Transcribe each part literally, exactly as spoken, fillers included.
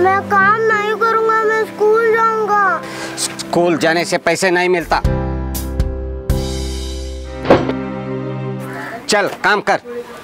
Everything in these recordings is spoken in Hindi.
मैं काम नहीं करूँगा, मैं स्कूल जाऊँगा। स्कूल जाने से पैसे नहीं मिलता। चल काम कर।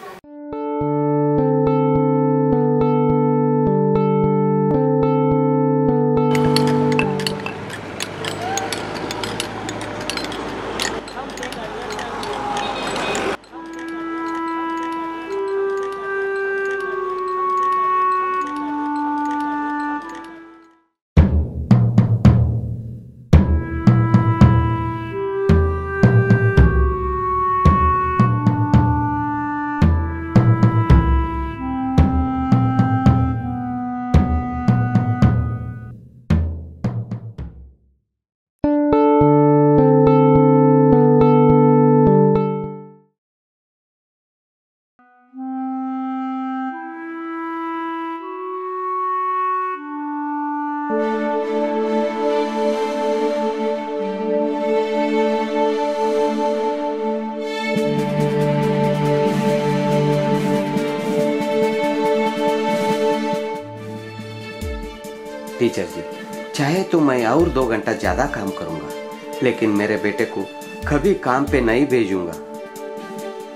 टीचर जी, चाहे तो मैं और दो घंटा ज्यादा काम करूंगा, लेकिन मेरे बेटे को कभी काम पे नहीं भेजूंगा।